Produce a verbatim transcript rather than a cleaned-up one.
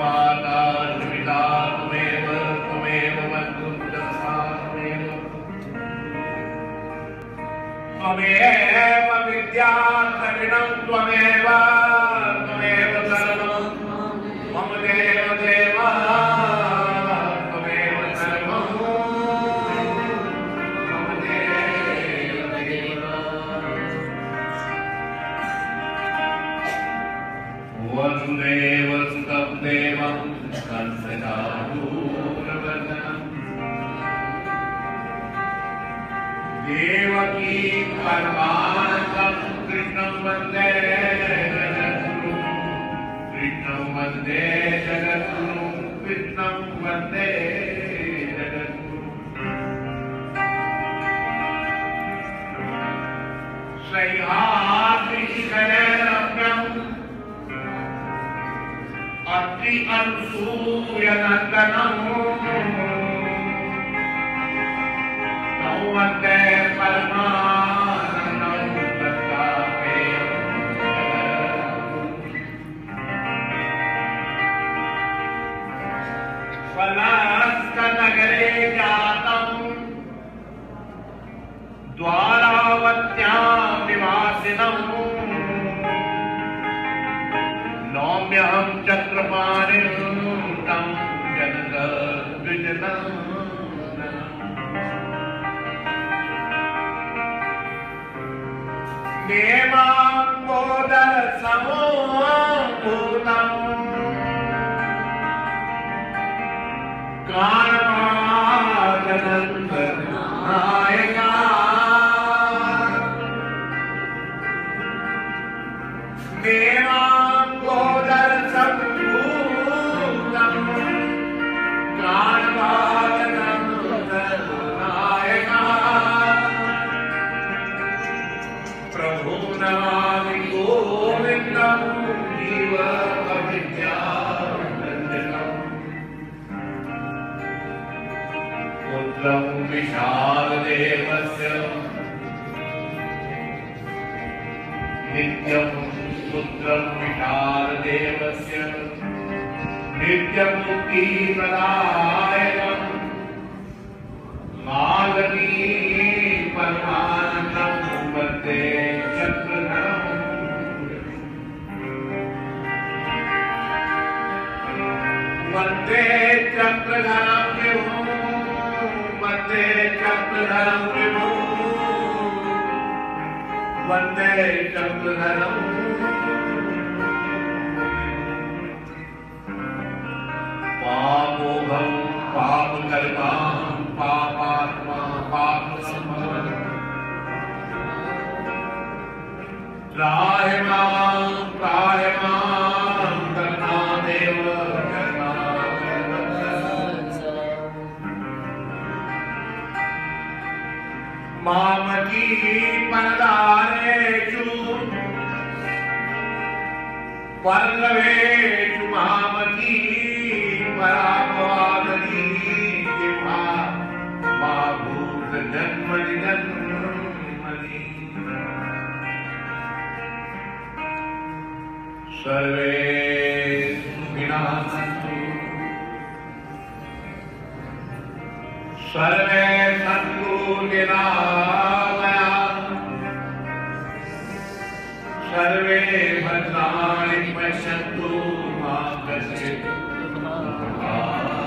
माता पिता त्वमेव त्वमेव बन्धुश्च त्वमेव त्वमेव विद्या द्रविणं त्वमेव त्वमेव सर्वं मम देव देव त्वमेव सर्वं मम देव देव। वसुदेव सुतं देवं कंसचाणूरमर्दनम् देवकी परमानन्दं कृष्णं वन्दे जगद्गुरुं कृष्णं वन्दे जगद्गुरुं कृष्णं वन्दे जगद्गुरुं। सह्याद्रिशिखरे रम्यम् अत्रि अनुसूयनन्दनम् वन्दे परमानन्दं दत्तात्रेयं फलस्तनगरे जातं द्वारावत्यां निवासिनं नौम्यहं चक्रपाणिं तं जनकद्विजनम्। देवांगोदर समूहभूतं गानवादनन्दनायका देवांगोदर समूहभूतं गानवादनन्दनायका प्रभु नमामि गोविन्दं जीवविद्यानन्दनं पुत्रं विशालदेवस्य नित्यं पुत्रं विशालदेवस्य नित्यमुक्तिप्रदायकं मागधी परमानन्दं वन्दे चक्रधरम् वन्दे चक्रधरं विभुं वन्दे चक्रधरं विभुं वन्दे चक्रधरम्। पापोऽहं पापकर्तां पापात्मा पापसम्भवः त्राहि मां त्राहि मां करुणादेव मामकी परदारेषु पल्लवेषु मामकी परापवादनी किंवा मा भूत जन्मनि जन्मनि। सर्वे विनाशन्तु सर्वे सन्तु निरामयाः सर्वे भद्राणि पश्यन्तु मा कश्चित्